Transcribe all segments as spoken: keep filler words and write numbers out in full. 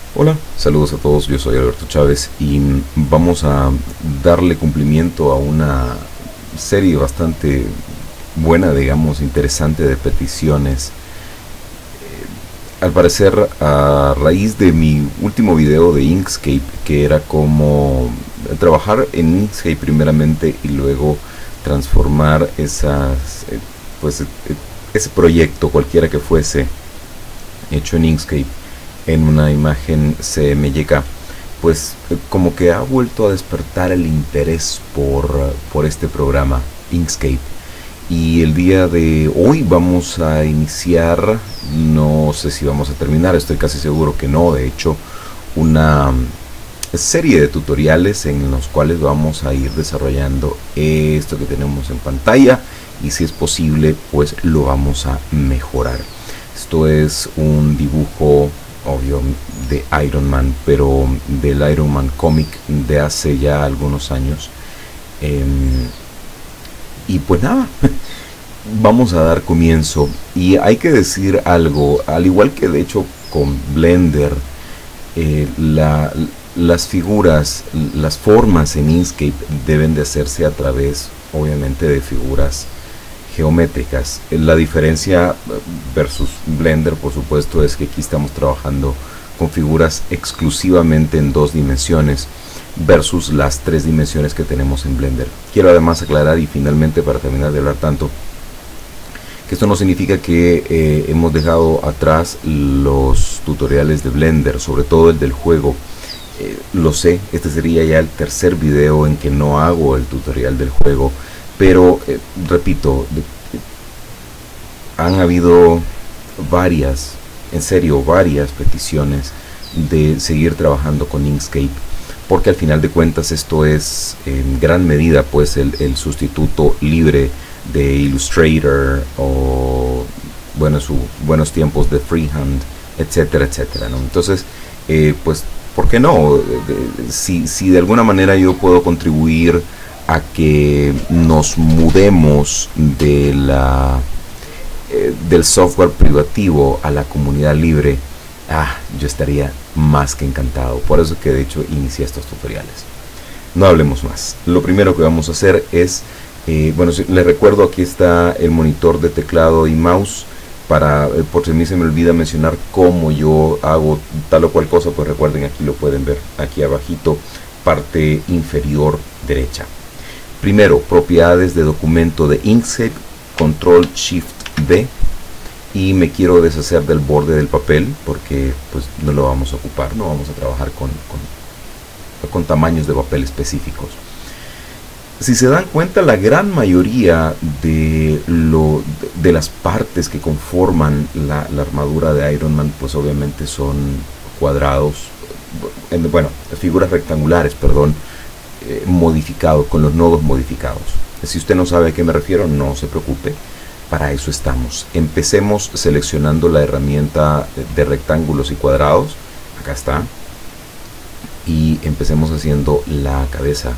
Hola, saludos a todos, yo soy Alberto Chávez y vamos a darle cumplimiento a una serie bastante buena, digamos, interesante de peticiones. Al parecer, a raíz de mi último video de Inkscape, que era como trabajar en Inkscape primeramente y luego transformar esas, eh, pues, eh, ese proyecto, cualquiera que fuese, hecho en Inkscape, en una imagen C M Y K, pues eh, como que ha vuelto a despertar el interés por, por este programa Inkscape. Y el día de hoy vamos a iniciar, no sé si vamos a terminar, estoy casi seguro que no, de hecho, una serie de tutoriales en los cuales vamos a ir desarrollando esto que tenemos en pantalla y si es posible pues lo vamos a mejorar. Esto es un dibujo obvio de Iron Man, pero del Iron Man cómic de hace ya algunos años. Eh, y pues nada, vamos a dar comienzo. Y hay que decir algo, al igual que de hecho con Blender, eh, la, las figuras, las formas en Inkscape deben de hacerse a través, obviamente, de figuras geométricas. La diferencia versus Blender, por supuesto, es que aquí estamos trabajando con figuras exclusivamente en dos dimensiones versus las tres dimensiones que tenemos en Blender. Quiero además aclarar, y finalmente para terminar de hablar tanto, que esto no significa que eh, hemos dejado atrás los tutoriales de Blender, sobre todo el del juego. Eh, lo sé, este sería ya el tercer video en que no hago el tutorial del juego, pero eh, repito, de, de, han habido varias, en serio, varias peticiones de seguir trabajando con Inkscape, porque al final de cuentas esto es en gran medida pues el, el sustituto libre de Illustrator o bueno, su buenos tiempos de Freehand, etcétera, etcétera, ¿no? Entonces, eh, pues, ¿por qué no? De, si, si de alguna manera yo puedo contribuir a que nos mudemos de la eh, del software privativo a la comunidad libre, ah, yo estaría más que encantado. Por eso que de hecho inicié estos tutoriales. No hablemos más. Lo primero que vamos a hacer es Eh, bueno, si, les recuerdo, aquí está el monitor de teclado y mouse. Para, eh, por si a mí se me olvida mencionar cómo yo hago tal o cual cosa, pues recuerden, aquí lo pueden ver, aquí abajito, parte inferior derecha. Primero, propiedades de documento de Inkscape, control shift D, y me quiero deshacer del borde del papel porque pues no lo vamos a ocupar, no vamos a trabajar con, con, con tamaños de papel específicos. Si se dan cuenta, la gran mayoría de, lo, de las partes que conforman la, la armadura de Iron Man, pues obviamente son cuadrados, bueno, figuras rectangulares, perdón, eh, modificados, con los nodos modificados. Si usted no sabe a qué me refiero, no se preocupe, para eso estamos. Empecemos seleccionando la herramienta de rectángulos y cuadrados, acá está, y empecemos haciendo la cabeza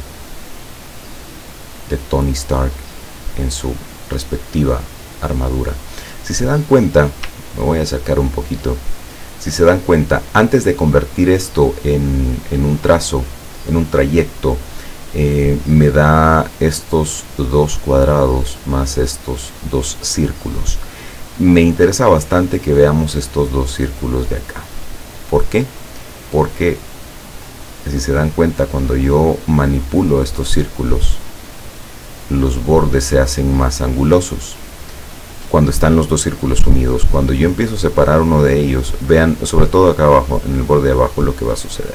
de Tony Stark en su respectiva armadura. Si se dan cuenta, me voy a acercar un poquito, si se dan cuenta, antes de convertir esto en, en un trazo, en un trayecto, eh, me da estos dos cuadrados más estos dos círculos. Me interesa bastante que veamos estos dos círculos de acá. ¿Por qué? Porque si se dan cuenta, cuando yo manipulo estos círculos, los bordes se hacen más angulosos cuando están los dos círculos unidos. Cuando yo empiezo a separar uno de ellos, vean, sobre todo acá abajo, en el borde de abajo, lo que va a suceder.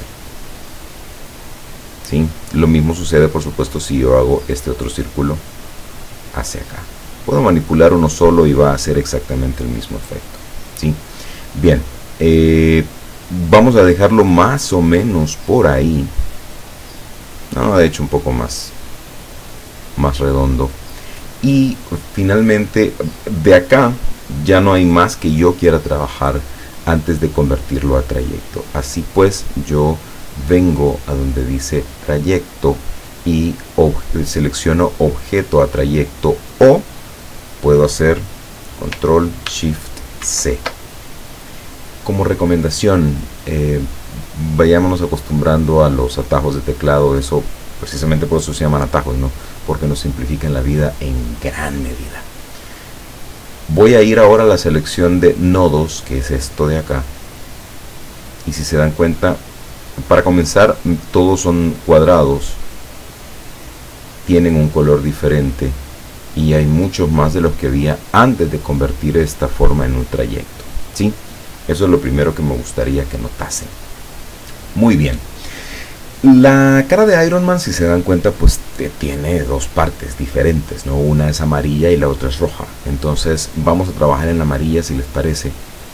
¿Sí? Lo mismo sucede, por supuesto, si yo hago este otro círculo hacia acá. Puedo manipular uno solo y va a hacer exactamente el mismo efecto. ¿Sí? Bien, eh, vamos a dejarlo más o menos por ahí. No, de hecho un poco más. más redondo, y finalmente de acá ya no hay más que yo quiera trabajar antes de convertirlo a trayecto. Así pues, yo vengo a donde dice trayecto y ob selecciono objeto a trayecto, o puedo hacer control shift C. como recomendación, eh, vayámonos acostumbrando a los atajos de teclado. Eso precisamente por eso se llaman atajos, ¿no? Porque nos simplifican la vida en gran medida. Voy a ir ahora a la selección de nodos, que es esto de acá. Y si se dan cuenta, para comenzar, todos son cuadrados, tienen un color diferente y hay muchos más de los que había antes de convertir esta forma en un trayecto, ¿sí? Eso es lo primero que me gustaría que notasen. Muy bien. La cara de Iron Man, si se dan cuenta, pues tiene dos partes diferentes, ¿no? Una es amarilla y la otra es roja. Entonces vamos a trabajar en la amarilla, si les parece.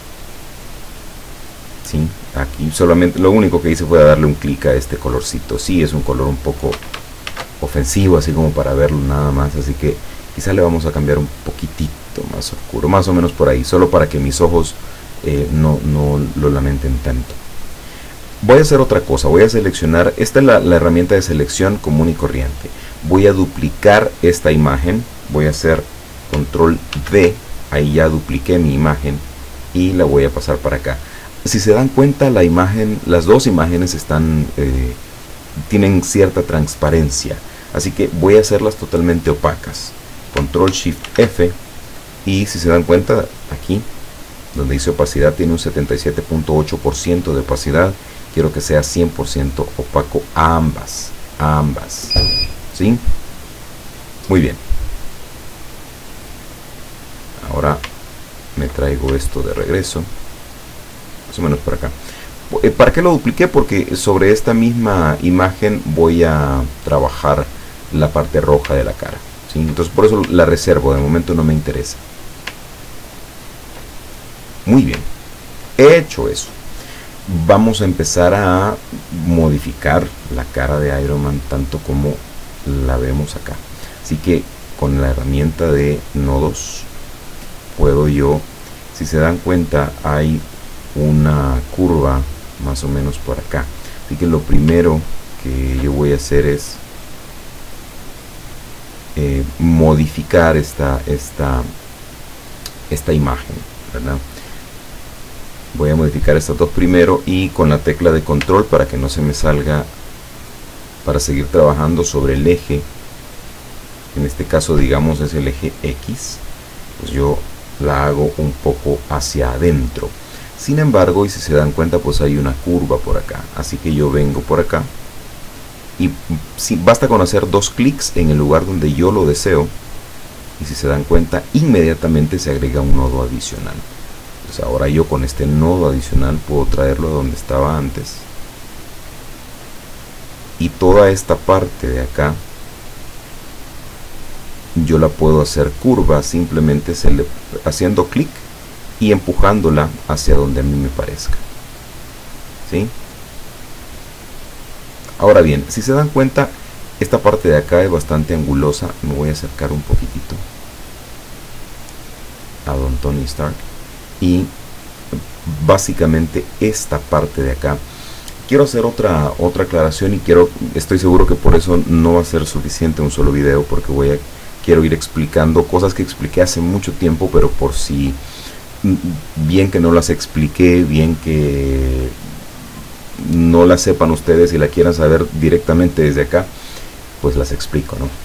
Sí, aquí solamente lo único que hice fue darle un clic a este colorcito. Sí, es un color un poco ofensivo, así como para verlo nada más, así que quizá le vamos a cambiar un poquitito más oscuro, más o menos por ahí, solo para que mis ojos eh, no, no lo lamenten tanto. Voy a hacer otra cosa, voy a seleccionar, esta es la, la herramienta de selección común y corriente. Voy a duplicar esta imagen, voy a hacer control D, ahí ya dupliqué mi imagen y la voy a pasar para acá. Si se dan cuenta, la imagen, las dos imágenes están, eh, tienen cierta transparencia, así que voy a hacerlas totalmente opacas. Control Shift F, y si se dan cuenta, aquí donde dice opacidad tiene un setenta y siete punto ocho por ciento de opacidad. Quiero que sea cien por ciento opaco a ambas, a ambas, ¿sí? Muy bien. Ahora me traigo esto de regreso, más o menos por acá. ¿Para qué lo dupliqué? Porque sobre esta misma imagen voy a trabajar la parte roja de la cara, ¿sí? Entonces por eso la reservo, de momento no me interesa. Muy bien, he hecho eso. Vamos a empezar a modificar la cara de Iron Man tanto como la vemos acá. Así que con la herramienta de nodos puedo yo, si se dan cuenta, hay una curva más o menos por acá. Así que lo primero que yo voy a hacer es eh, modificar esta, esta, esta imagen, ¿verdad? Voy a modificar estas dos primero y con la tecla de control, para que no se me salga, para seguir trabajando sobre el eje, en este caso digamos es el eje X, pues yo la hago un poco hacia adentro. Sin embargo, y si se dan cuenta, pues hay una curva por acá, así que yo vengo por acá y si, basta con hacer dos clics en el lugar donde yo lo deseo, y si se dan cuenta, inmediatamente se agrega un nodo adicional. Pues ahora yo con este nodo adicional puedo traerlo a donde estaba antes, y toda esta parte de acá yo la puedo hacer curva, simplemente se le, haciendo clic y empujándola hacia donde a mí me parezca, ¿sí? Ahora bien, si se dan cuenta, esta parte de acá es bastante angulosa. Me voy a acercar un poquitito a Don Tony Stark, y básicamente esta parte de acá quiero hacer otra otra aclaración, y quiero estoy seguro que por eso no va a ser suficiente un solo video, porque voy a quiero ir explicando cosas que expliqué hace mucho tiempo, pero por si bien que no las expliqué, bien que no las sepan ustedes y la quieran saber directamente desde acá, pues las explico, ¿no?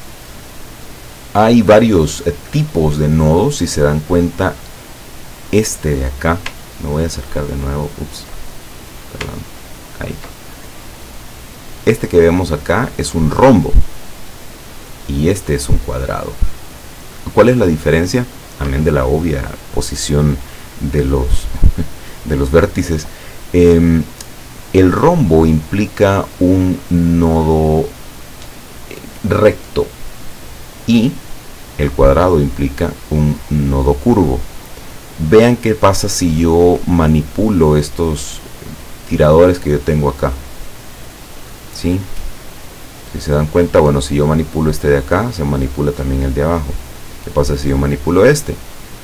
Hay varios eh, tipos de nodos. Si se dan cuenta, este de acá, me voy a acercar de nuevo, ups, perdón, ahí. Este que vemos acá es un rombo y este es un cuadrado. ¿Cuál es la diferencia? Amén de la obvia posición de los de los vértices. Eh, el rombo implica un nodo recto y el cuadrado implica un nodo curvo. Vean qué pasa si yo manipulo estos tiradores que yo tengo acá, ¿sí? Si se dan cuenta, bueno, si yo manipulo este de acá, se manipula también el de abajo. ¿Qué pasa si yo manipulo este?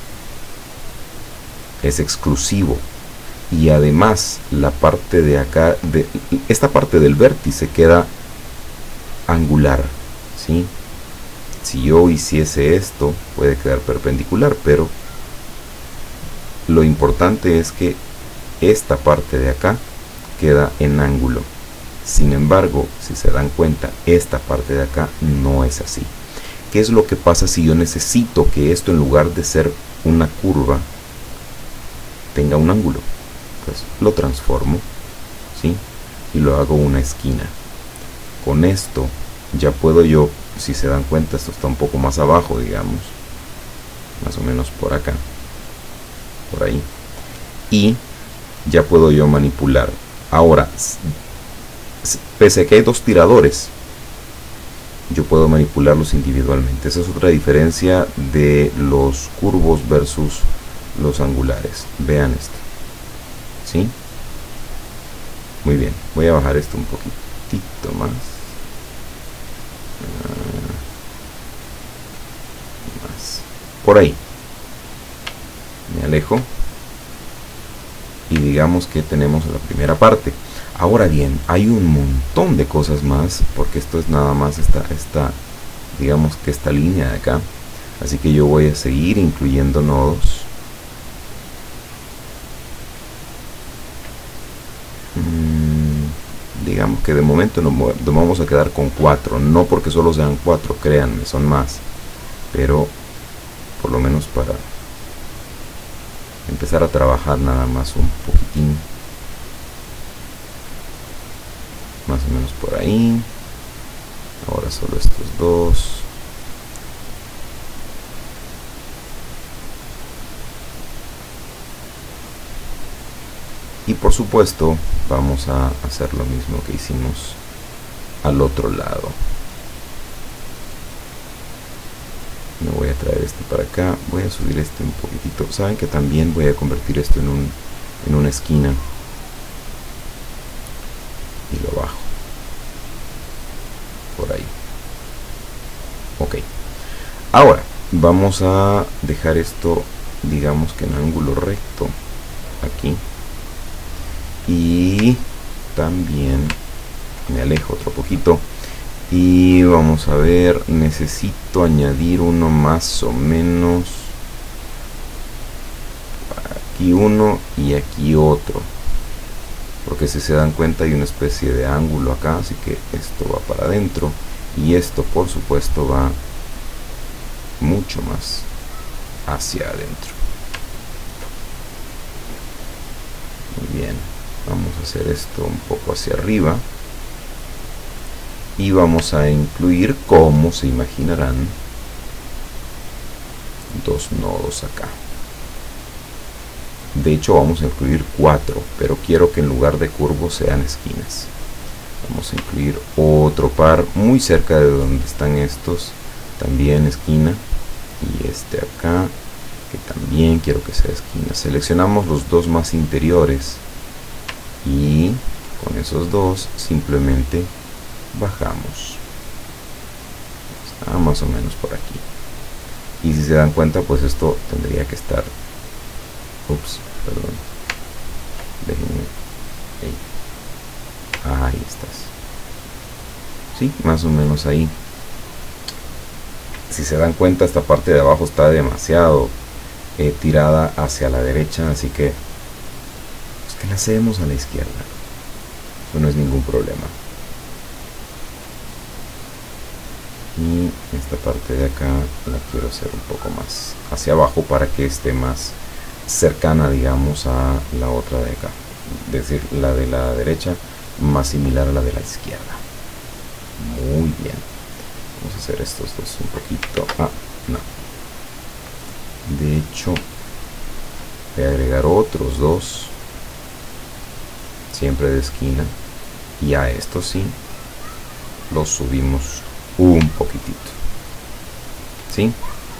Es exclusivo. Y además la parte de acá, de esta parte del vértice queda angular, ¿sí? Si yo hiciese esto, puede quedar perpendicular, pero lo importante es que esta parte de acá queda en ángulo. Sin embargo, si se dan cuenta, esta parte de acá no es así. ¿Qué es lo que pasa si yo necesito que esto, en lugar de ser una curva, tenga un ángulo? Pues lo transformo, ¿sí? Y lo hago una esquina. Con esto ya puedo yo, si se dan cuenta, esto está un poco más abajo, digamos, más o menos por acá, por ahí, y ya puedo yo manipular. Ahora, pese a que hay dos tiradores, yo puedo manipularlos individualmente. Esa es otra diferencia de los curvos versus los angulares. Vean esto, ¿sí? Muy bien, voy a bajar esto un poquitito más. Uh, más. Por ahí. Me alejo. Y digamos que tenemos la primera parte. Ahora bien, hay un montón de cosas más, porque esto es nada más esta, esta, digamos que esta línea de acá. Así que yo voy a seguir incluyendo nodos. Mm, digamos que de momento nos, nos vamos a quedar con cuatro, no porque solo sean cuatro, créanme, son más, pero por lo menos para empezar a trabajar nada más un poquitín, más o menos por ahí. Ahora solo estos dos. Y por supuesto vamos a hacer lo mismo que hicimos al otro lado. Me voy a traer este para acá, voy a subir este un poquitito. Saben que también voy a convertir esto en, un, en una esquina. Y lo bajo. Por ahí. Ok. Ahora, vamos a dejar esto, digamos que en ángulo recto. Aquí. Y también me alejo otro poquito. Y vamos a ver, necesito añadir uno más o menos, aquí uno y aquí otro, porque si se dan cuenta hay una especie de ángulo acá, así que esto va para adentro y esto por supuesto va mucho más hacia adentro. Muy bien, vamos a hacer esto un poco hacia arriba. Y vamos a incluir, como se imaginarán, dos nodos acá. De hecho vamos a incluir cuatro, pero quiero que en lugar de curvos sean esquinas. Vamos a incluir otro par muy cerca de donde están estos, también esquina. Y este acá, que también quiero que sea esquina. Seleccionamos los dos más interiores y con esos dos simplemente bajamos. Está más o menos por aquí. Y si se dan cuenta, pues esto tendría que estar, ups, perdón, déjenme ahí, ahí estás, sí, más o menos ahí. Si se dan cuenta, esta parte de abajo está demasiado eh, tirada hacia la derecha, así que pues que la hacemos a la izquierda, eso no es ningún problema. Y esta parte de acá la quiero hacer un poco más hacia abajo para que esté más cercana, digamos, a la otra de acá, es decir, la de la derecha más similar a la de la izquierda. Muy bien, vamos a hacer estos dos un poquito, ah, no, de hecho voy a agregar otros dos, siempre de esquina, y a estos sí los subimos un poquitito, ¿sí?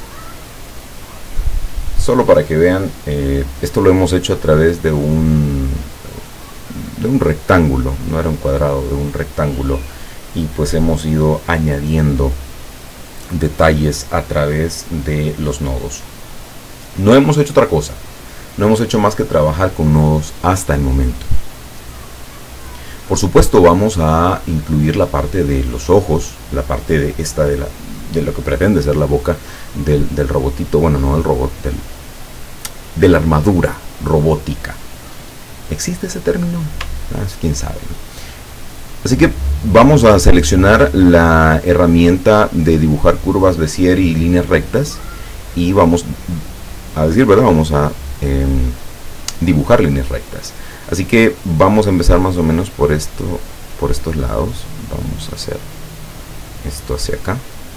Solo para que vean, eh, esto lo hemos hecho a través de un de un rectángulo, no era un cuadrado, de un rectángulo, y pues hemos ido añadiendo detalles a través de los nodos. No hemos hecho otra cosa, no hemos hecho más que trabajar con nodos hasta el momento. Por supuesto vamos a incluir la parte de los ojos, la parte de esta de, la, de lo que pretende ser la boca del, del robotito, bueno, no del robot, del, de la armadura robótica. ¿existe ese término? Ah, quién sabe, ¿no? Así que vamos a seleccionar la herramienta de dibujar curvas Bézier y líneas rectas y vamos a decir, ¿verdad? Vamos a eh, dibujar líneas rectas. Así que vamos a empezar más o menos por esto, por estos lados. Vamos a hacer esto hacia acá,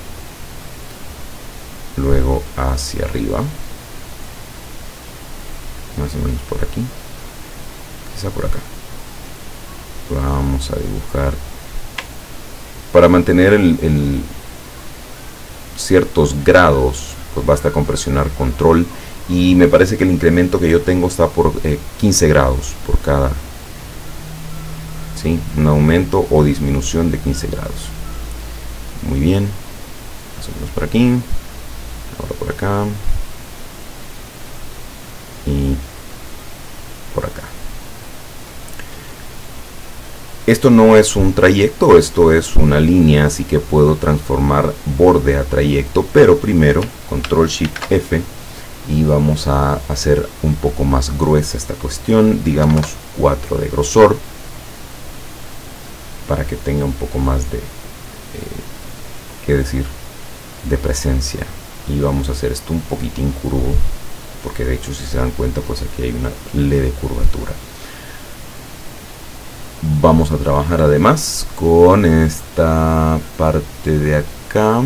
luego hacia arriba, más o menos por aquí, quizá por acá. Vamos a dibujar para mantener el, el ciertos grados, pues basta con presionar control, y me parece que el incremento que yo tengo está por eh, quince grados por cada, ¿sí? Un aumento o disminución de quince grados. Muy bien, más o menos por aquí, ahora por acá y por acá. Esto no es un trayecto, esto es una línea, así que puedo transformar borde a trayecto, pero primero control shift F y vamos a hacer un poco más gruesa esta cuestión, digamos cuatro de grosor, para que tenga un poco más de, eh, qué decir, de presencia. Y vamos a hacer esto un poquitín curvo, porque de hecho si se dan cuenta, pues aquí hay una leve curvatura. Vamos a trabajar además con esta parte de acá.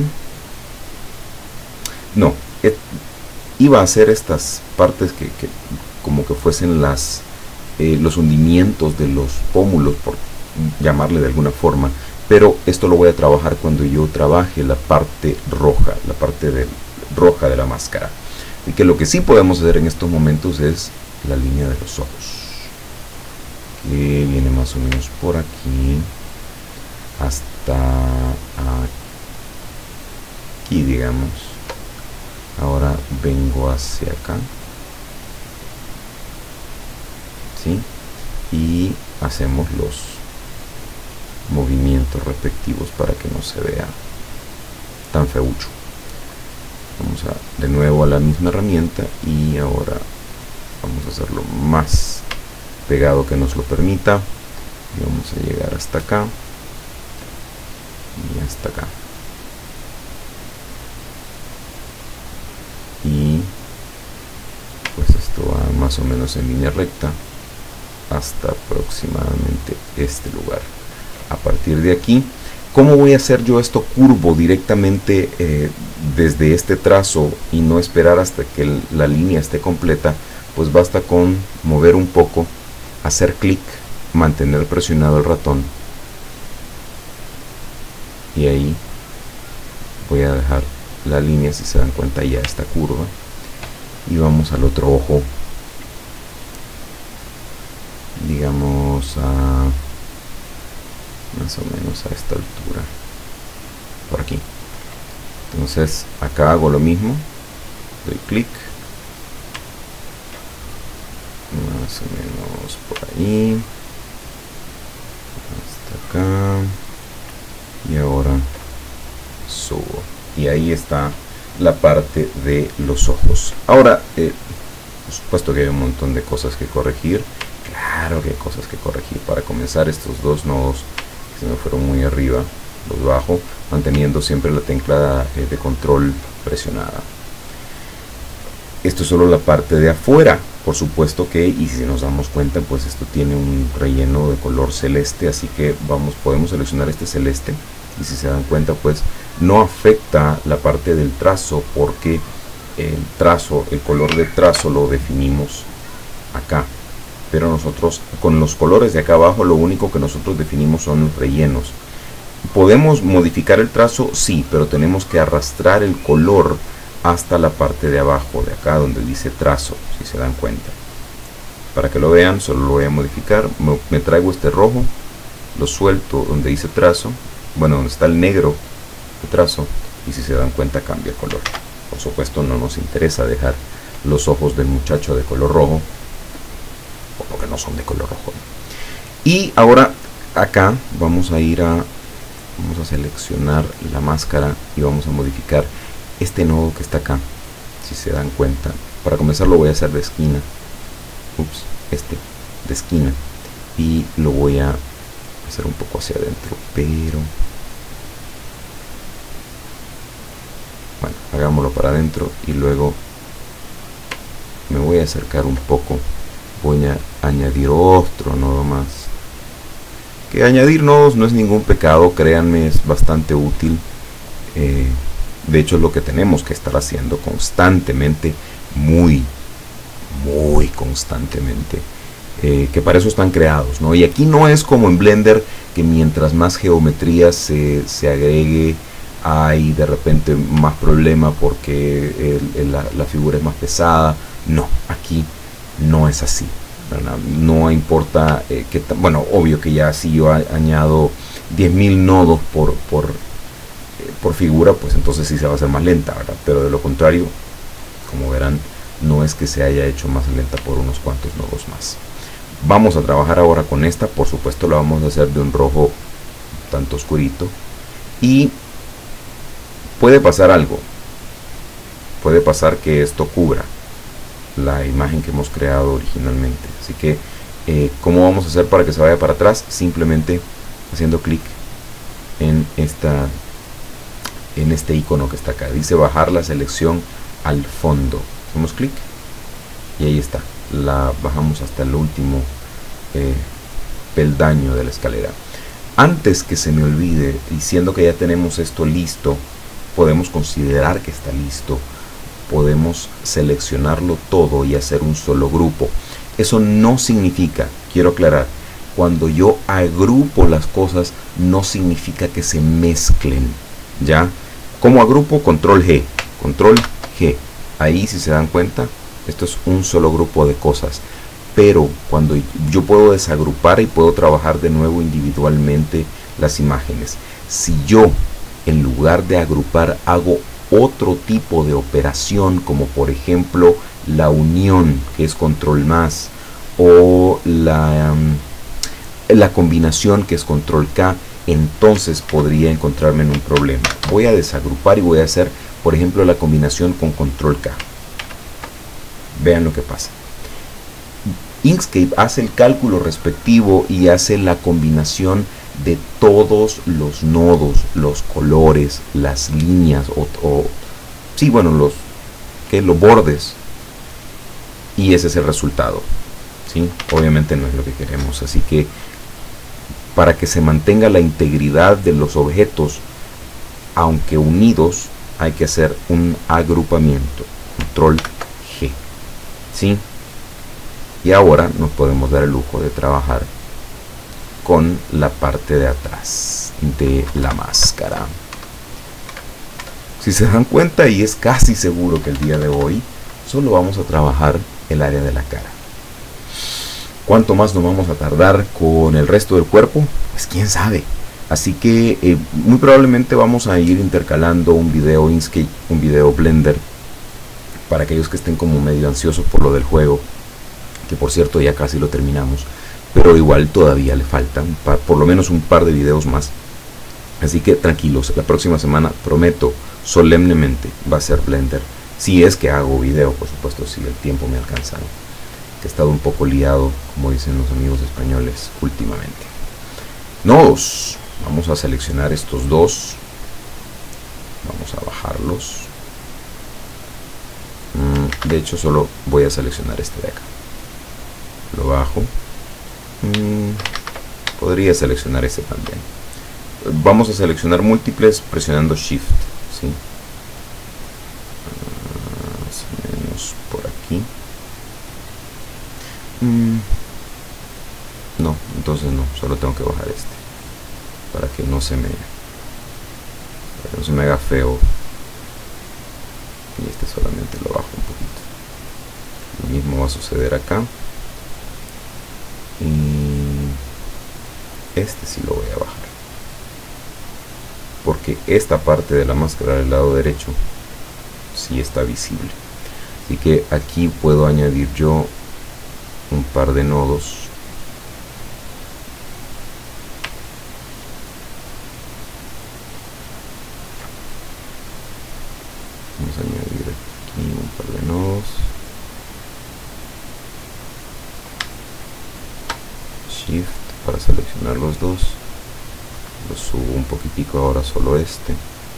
No, et, iba a hacer estas partes que, que como que fuesen las eh, los hundimientos de los pómulos, por llamarle de alguna forma, pero esto lo voy a trabajar cuando yo trabaje la parte roja, la parte de, roja de la máscara. Y que lo que sí podemos hacer en estos momentos es la línea de los ojos, que viene más o menos por aquí hasta aquí, digamos. Ahora vengo hacia acá, ¿sí? Y hacemos los movimientos respectivos para que no se vea tan feucho. Vamos a de nuevo a la misma herramienta y ahora vamos a hacerlo más pegado que nos lo permita, y vamos a llegar hasta acá y hasta acá, y pues esto va más o menos en línea recta hasta aproximadamente este lugar. A partir de aquí, ¿cómo voy a hacer yo esto curvo directamente eh, desde este trazo y no esperar hasta que el, la línea esté completa? Pues basta con mover un poco, hacer clic, mantener presionado el ratón, y ahí voy a dejar la línea, si se dan cuenta ya está curva, y vamos al otro ojo, digamos a más o menos a esta altura, por aquí. Entonces acá hago lo mismo, doy clic, más o menos por ahí hasta acá, y ahora subo, y ahí está la parte de los ojos. Ahora eh, por supuesto que hay un montón de cosas que corregir, claro que hay cosas que corregir. Para comenzar, estos dos nodos que se me fueron muy arriba, los bajo, manteniendo siempre la tecla eh, de control presionada. Esto es solo la parte de afuera. Por supuesto que, y si nos damos cuenta, pues esto tiene un relleno de color celeste, así que vamos, podemos seleccionar este celeste, y si se dan cuenta, pues no afecta la parte del trazo, porque el trazo, el color de trazo lo definimos acá, pero nosotros con los colores de acá abajo lo único que nosotros definimos son los rellenos. ¿Podemos modificar el trazo? Sí, pero tenemos que arrastrar el color hasta la parte de abajo, de acá donde dice trazo, si se dan cuenta. Para que lo vean, solo lo voy a modificar. Me, me traigo este rojo, lo suelto donde dice trazo, bueno, donde está el negro de trazo, y si se dan cuenta cambia el color. Por supuesto no nos interesa dejar los ojos del muchacho de color rojo, porque no son de color rojo. Y ahora acá vamos a ir a, vamos a seleccionar la máscara y vamos a modificar este nodo que está acá, si se dan cuenta. Para comenzar lo voy a hacer de esquina, ups, este, de esquina, y lo voy a hacer un poco hacia adentro, pero bueno, hagámoslo para adentro y luego me voy a acercar un poco. Voy a añadir otro nodo más, que añadir nodos no es ningún pecado, créanme, es bastante útil. Eh, de hecho es lo que tenemos que estar haciendo constantemente, muy muy constantemente, eh, que para eso están creados, ¿no? Y aquí no es como en Blender, que mientras más geometría se, se agregue, hay de repente más problema porque el, el, la, la figura es más pesada. No, aquí no es así, ¿verdad? No importa eh, que, bueno, obvio que ya si yo añado diez mil nodos por, por, eh, por figura, pues entonces sí se va a hacer más lenta, ¿verdad? Pero de lo contrario, como verán, no es que se haya hecho más lenta por unos cuantos nodos más. Vamos a trabajar ahora con esta. Por supuesto lo vamos a hacer de un rojo tanto oscurito, y puede pasar algo, puede pasar que esto cubra la imagen que hemos creado originalmente. Así que eh, ¿cómo vamos a hacer para que se vaya para atrás? Simplemente haciendo clic en esta en este icono que está acá, dice bajar la selección al fondo. Hacemos clic y ahí está, la bajamos hasta el último eh, peldaño de la escalera. Antes que se me olvide, diciendo que ya tenemos esto listo, podemos considerar que está listo, podemos seleccionarlo todo y hacer un solo grupo. Eso no significa, quiero aclarar, cuando yo agrupo las cosas no significa que se mezclen, ¿ya? Como agrupo, control G, control G. Ahí, si se dan cuenta, esto es un solo grupo de cosas. Pero cuando yo puedo desagrupar y puedo trabajar de nuevo individualmente las imágenes, si yo en lugar de agrupar hago otro tipo de operación, como por ejemplo la unión, que es control más, o la, um, la combinación, que es control K, entonces podría encontrarme en un problema. Voy a desagrupar y voy a hacer, por ejemplo, la combinación con control K. Vean lo que pasa. Inkscape hace el cálculo respectivo y hace la combinación de todos los nodos, los colores, las líneas, o, o sí, bueno, los, que los bordes, y ese es el resultado, ¿sí? Obviamente no es lo que queremos, así que para que se mantenga la integridad de los objetos, aunque unidos, hay que hacer un agrupamiento, control G, ¿sí? Y ahora nos podemos dar el lujo de trabajar con la parte de atrás de la máscara. Si se dan cuenta, y es casi seguro que el día de hoy solo vamos a trabajar el área de la cara. ¿Cuánto más nos vamos a tardar con el resto del cuerpo? Pues quién sabe. Así que eh, muy probablemente vamos a ir intercalando un video Inkscape, un video Blender, para aquellos que estén como medio ansiosos por lo del juego, que por cierto ya casi lo terminamos, pero igual todavía le faltan pa, por lo menos un par de videos más. Así que tranquilos, la próxima semana prometo solemnemente va a ser Blender, si es que hago video, por supuesto, si el tiempo me alcanza, ¿no? Que he estado un poco liado, como dicen los amigos españoles, últimamente. Nodos, vamos a seleccionar estos dos, vamos a bajarlos. mm, de hecho solo voy a seleccionar este de acá, lo bajo. mm, podría seleccionar este también. Vamos a seleccionar múltiples presionando Shift, ¿sí? Más o menos por aquí. Mm, no, entonces no, solo tengo que bajar este para que no se me para que no se me haga feo, y este solamente lo bajo un poquito. Lo mismo va a suceder acá, y este sí lo voy a bajar porque esta parte de la máscara del lado derecho sí está visible. Así que aquí puedo añadir yo un par de nodos. Vamos a añadir aquí un par de nodos. Shift para seleccionar los dos, lo subo un poquitico, ahora solo este,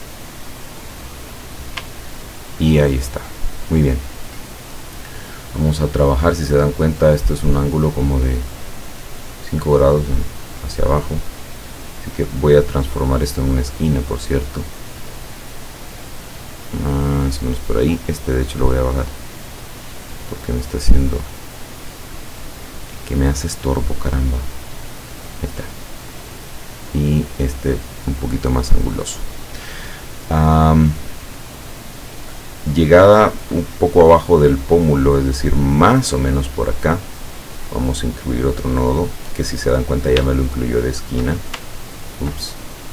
y ahí está. Muy bien, vamos a trabajar. Si se dan cuenta, esto es un ángulo como de cinco grados hacia abajo, así que voy a transformar esto en una esquina, por cierto, más o menos por ahí. Este de hecho lo voy a bajar porque me está haciendo que me hace estorbo, caramba. Ahí está. Y este un poquito más anguloso. Um, llegada un poco abajo del pómulo, es decir, más o menos por acá, vamos a incluir otro nodo que, si se dan cuenta, ya me lo incluyó de esquina. Ups.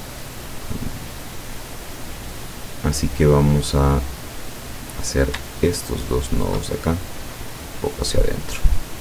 Así que vamos a hacer estos dos nodos acá, un poco hacia adentro.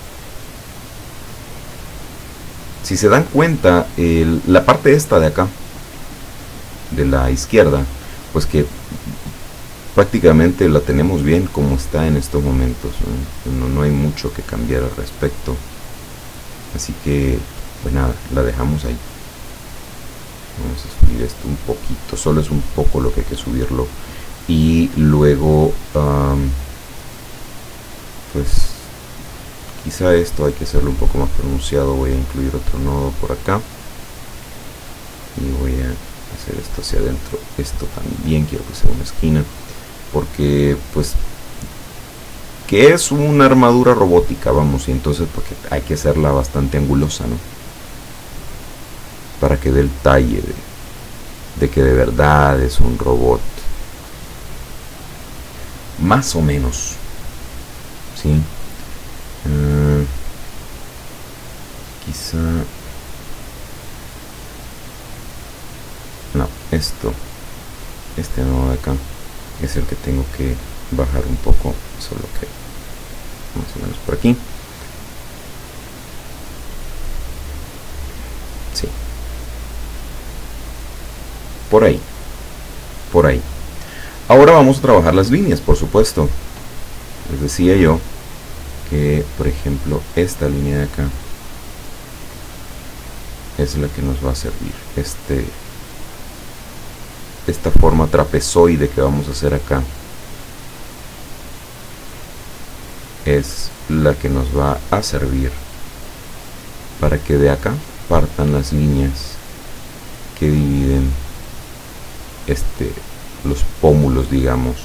Si se dan cuenta, el, la parte esta de acá, de la izquierda, pues que prácticamente la tenemos bien como está en estos momentos, ¿no? No, no hay mucho que cambiar al respecto. Así que, pues nada, la dejamos ahí. Vamos a subir esto un poquito, solo es un poco lo que hay que subirlo. Y luego, um, pues quizá esto hay que hacerlo un poco más pronunciado. Voy a incluir otro nodo por acá y voy a hacer esto hacia adentro. Esto también quiero que sea una esquina, porque pues que es una armadura robótica, vamos, y entonces porque hay que hacerla bastante angulosa, ¿no? Para que dé el talle de, de que de verdad es un robot, más o menos, ¿sí? Uh, quizá no, esto este nodo de acá es el que tengo que bajar un poco, solo que más o menos por aquí. Sí, por ahí, por ahí. Ahora vamos a trabajar las líneas, por supuesto. Les decía yo que, por ejemplo, esta línea de acá es la que nos va a servir. Este, esta forma trapezoide que vamos a hacer acá es la que nos va a servir para que de acá partan las líneas que dividen este, los pómulos, digamos,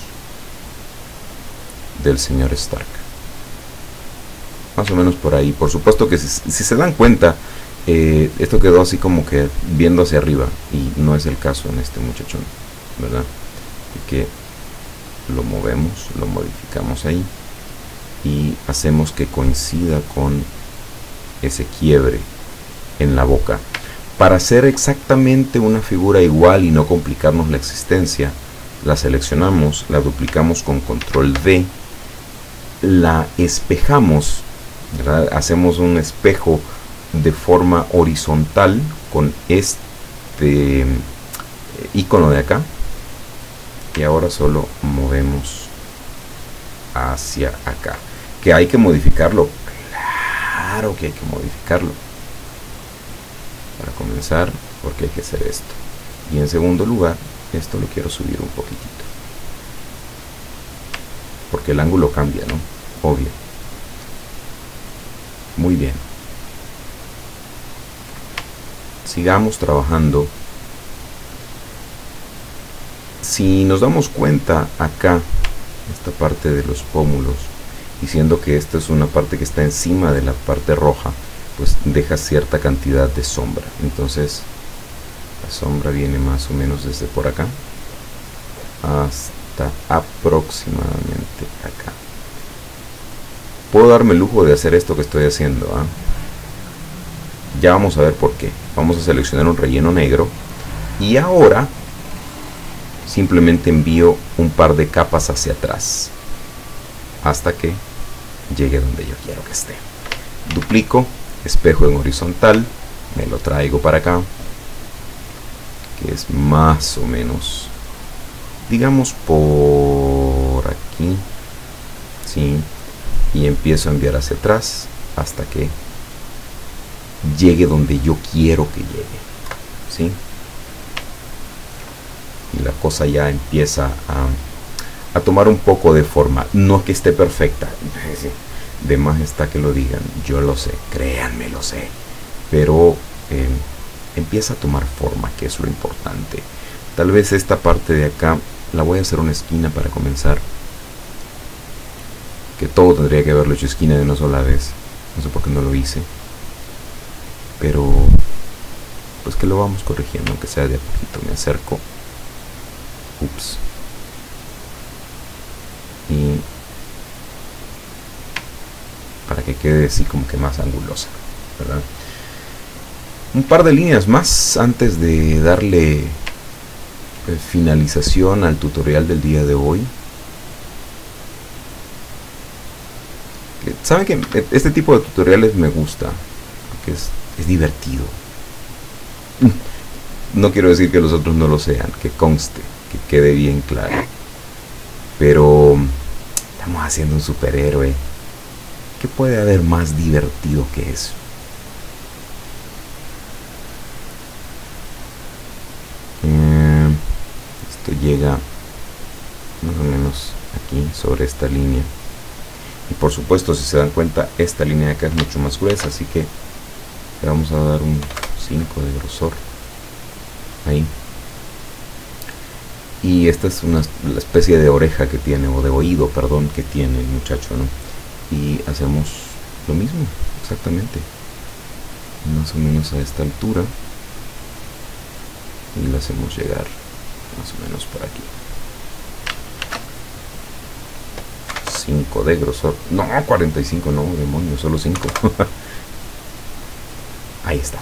del señor Stark. Más o menos por ahí. Por supuesto que si, si se dan cuenta, eh, esto quedó así como que viendo hacia arriba, y no es el caso en este muchachón, ¿verdad? Así que lo movemos, lo modificamos ahí y hacemos que coincida con ese quiebre en la boca. Para hacer exactamente una figura igual y no complicarnos la existencia, la seleccionamos, la duplicamos con control D, la espejamos, ¿verdad? Hacemos un espejo de forma horizontal con este icono de acá, y ahora solo movemos hacia acá. Que hay que modificarlo, claro que hay que modificarlo. Para comenzar, porque hay que hacer esto, y en segundo lugar, esto lo quiero subir un poquitito porque el ángulo cambia, ¿no? Obvio. Muy bien, sigamos trabajando. Si nos damos cuenta acá, esta parte de los pómulos, diciendo que esta es una parte que está encima de la parte roja, pues deja cierta cantidad de sombra. Entonces la sombra viene más o menos desde por acá hasta aproximadamente acá. Puedo darme el lujo de hacer esto que estoy haciendo, ¿eh? Ya vamos a ver por qué. Vamos a seleccionar un relleno negro y ahora simplemente envío un par de capas hacia atrás hasta que llegue donde yo quiero que esté. Duplico, espejo en horizontal, me lo traigo para acá, que es más o menos, digamos, por aquí, ¿sí? Y empiezo a enviar hacia atrás hasta que llegue donde yo quiero que llegue, ¿sí? Y la cosa ya empieza a, a tomar un poco de forma. No que esté perfecta, de más está que lo digan, yo lo sé, créanme, lo sé, pero eh, empieza a tomar forma, que es lo importante. Tal vez esta parte de acá la voy a hacer una esquina para comenzar, que todo tendría que haberlo hecho esquina de una sola vez, no sé por qué no lo hice, pero pues que lo vamos corrigiendo, aunque sea de a poquito. Me acerco, ups, y para que quede así como que más angulosa, ¿verdad? Un par de líneas más antes de darle eh, finalización al tutorial del día de hoy. Saben que este tipo de tutoriales me gusta, porque es, es divertido. No quiero decir que los otros no lo sean, que conste, que quede bien claro, pero estamos haciendo un superhéroe. ¿Qué puede haber más divertido que eso? Eh, esto llega más o menos aquí, sobre esta línea. Y por supuesto, si se dan cuenta, esta línea de acá es mucho más gruesa, así que le vamos a dar un cinco de grosor. Ahí. Y esta es una la especie de oreja que tiene, o de oído, perdón, que tiene el muchacho, ¿no? Y hacemos lo mismo, exactamente, más o menos a esta altura, y lo hacemos llegar más o menos por aquí. cinco de grosor, no, cuarenta y cinco, no, demonios, solo cinco. Ahí está.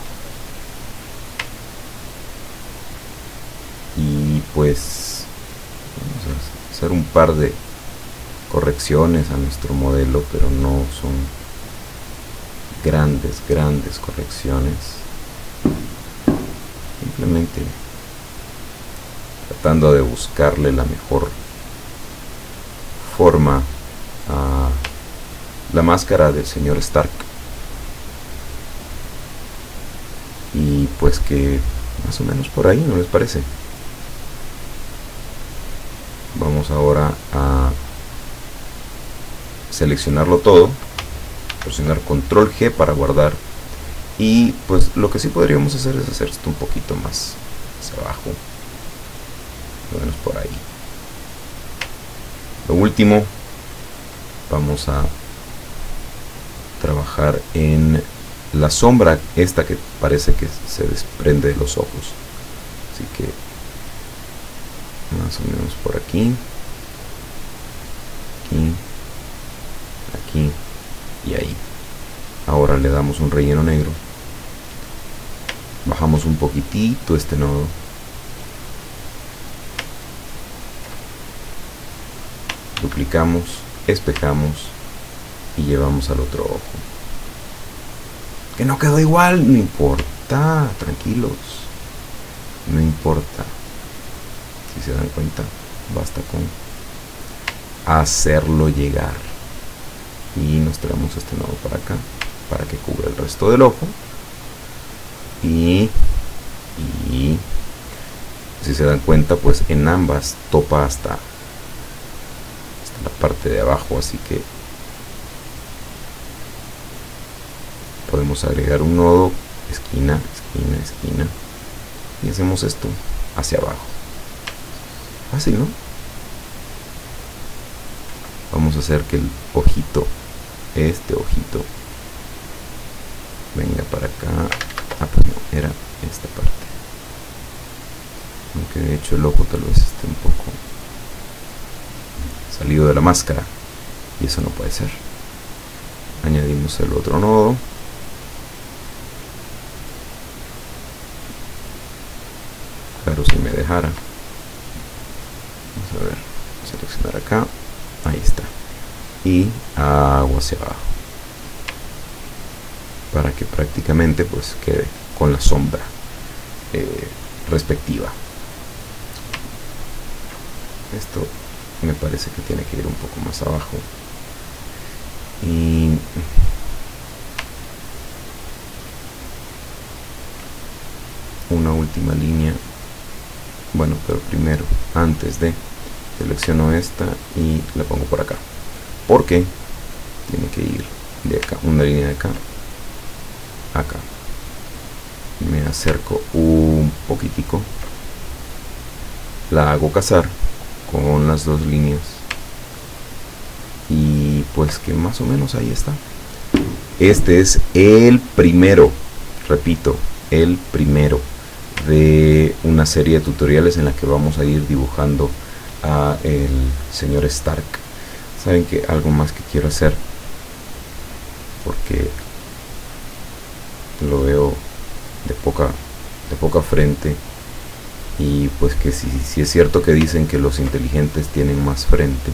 Y pues vamos a hacer un par de correcciones a nuestro modelo, pero no son grandes, grandes correcciones. Simplemente tratando de buscarle la mejor forma a la máscara del señor Stark. Y pues que más o menos por ahí, ¿no les parece? Vamos ahora a seleccionarlo todo, presionar control G para guardar, y pues lo que sí podríamos hacer es hacer esto un poquito más hacia abajo, más o menos por ahí. Lo último, vamos a trabajar en la sombra esta que parece que se desprende de los ojos, así que más o menos por aquí, aquí, aquí y ahí. Ahora le damos un relleno negro, bajamos un poquitito este nodo, duplicamos, espejamos y llevamos al otro ojo. Que no quedó igual, no importa, tranquilos, no importa. Si se dan cuenta, basta con hacerlo llegar. Y nos traemos este nodo para acá, para que cubra el resto del ojo. Y, y si se dan cuenta, pues en ambas topa hasta, hasta la parte de abajo, así que podemos agregar un nodo, esquina, esquina, esquina, y hacemos esto hacia abajo. Fácil, ¿no? Vamos a hacer que el ojito, este ojito, venga para acá. Ah, pues no, era esta parte. Aunque de hecho el ojo tal vez esté un poco salido de la máscara, y eso no puede ser. Añadimos el otro nodo. Claro, si me dejara. Vamos a ver, seleccionar acá, ahí está, y hago hacia abajo para que prácticamente pues quede con la sombra eh, respectiva. Esto me parece que tiene que ir un poco más abajo, y una última línea. Bueno, pero primero, antes de, selecciono esta y la pongo por acá, porque tiene que ir de acá, una línea de acá, acá. Me acerco un poquitico, la hago casar con las dos líneas y pues que más o menos ahí está. Este es el primero, repito, el primero de una serie de tutoriales en la que vamos a ir dibujando a el señor Stark. Saben que algo más que quiero hacer, porque lo veo de poca de poca frente, y pues que si, si es cierto que dicen que los inteligentes tienen más frente,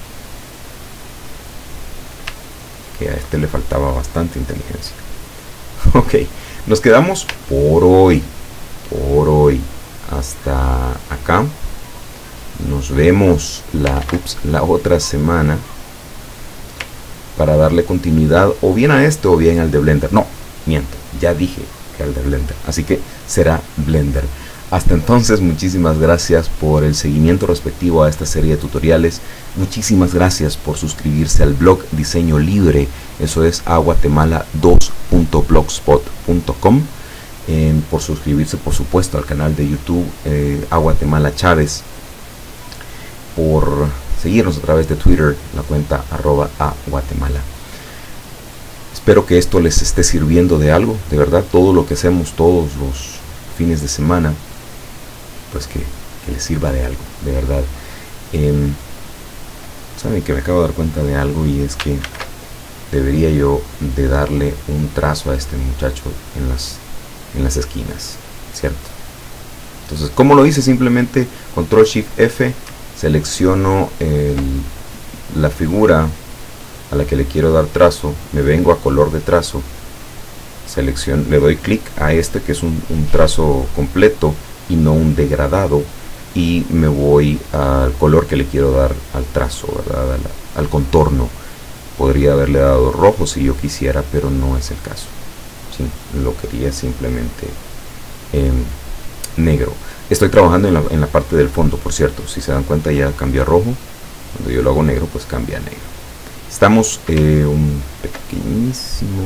que a este le faltaba bastante inteligencia. Ok, nos quedamos por hoy por hoy hasta acá. Nos vemos la, ups, la otra semana para darle continuidad o bien a este o bien al de Blender. No, miento, ya dije que al de Blender, así que será Blender. Hasta entonces, muchísimas gracias por el seguimiento respectivo a esta serie de tutoriales. Muchísimas gracias por suscribirse al blog Diseño Libre, eso es a guatemala dos punto blogspot punto com. Eh, por suscribirse, por supuesto, al canal de YouTube eh, a Guatemala Chávez, por seguirnos a través de Twitter, la cuenta arroba a Guatemala. Espero que esto les esté sirviendo de algo, de verdad. Todo lo que hacemos todos los fines de semana, pues que, que les sirva de algo, de verdad. Eh, saben que me acabo de dar cuenta de algo, y es que debería yo de darle un trazo a este muchacho en las en las esquinas, ¿cierto? Entonces, ¿cómo lo hice? Simplemente control shift F, selecciono el, la figura a la que le quiero dar trazo, me vengo a color de trazo, selecciono, le doy clic a este que es un, un trazo completo y no un degradado, y me voy al color que le quiero dar al trazo, ¿verdad? Al, al contorno. Podría haberle dado rojo si yo quisiera, pero no es el caso. Sí, lo quería simplemente eh, negro. Estoy trabajando en la, en la parte del fondo, por cierto. Si se dan cuenta, ya cambia a rojo. Cuando yo lo hago negro, pues cambia a negro. Estamos eh, un pequeñísimo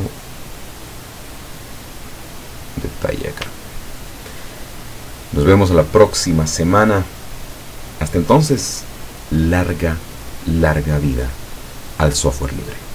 detalle acá. Nos vemos la próxima semana. Hasta entonces, larga, larga vida al software libre.